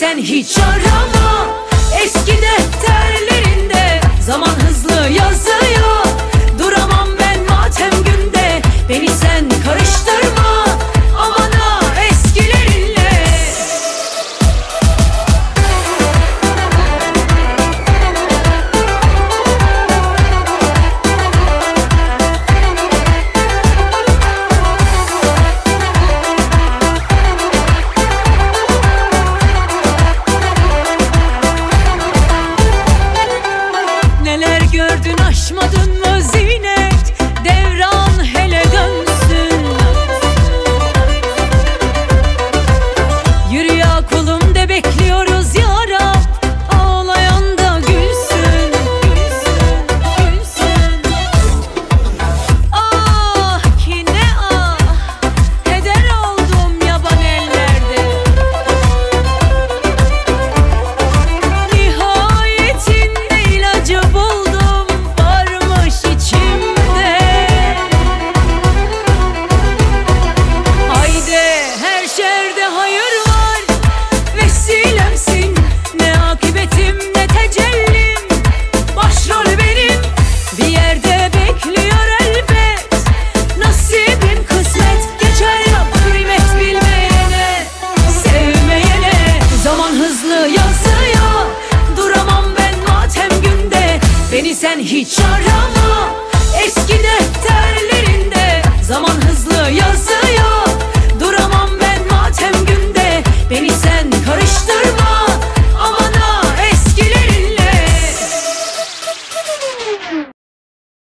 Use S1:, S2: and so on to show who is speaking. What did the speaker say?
S1: sen hiç arama. Eski defterlerinde zaman hızlı yazıyor. Duramam ben matem günde, beni sen karıştırma aman ha eskilerinle. Neler gördün aşmadın mı Zinet, devran hele dönsün. Yürü ya kulum de bekliyoruz ya Rab, ağlayan da gülsün, gülsün, gülsün. Ah ki ne ah, heder oldum yaban ellerde. Nihayetinde ilacı buldum, varmış içimde. Haydi her şerde hayır var, vesilemsin. Ne akıbetim ne tecellim, başrol benim. Bir yerde bekliyor elbet, nasibim kısmet. Geçer ya kıymet bilmeyene, sevmeyene. Zaman hızlı yazıyor, duramam ben matem günde, beni sen hiç arama.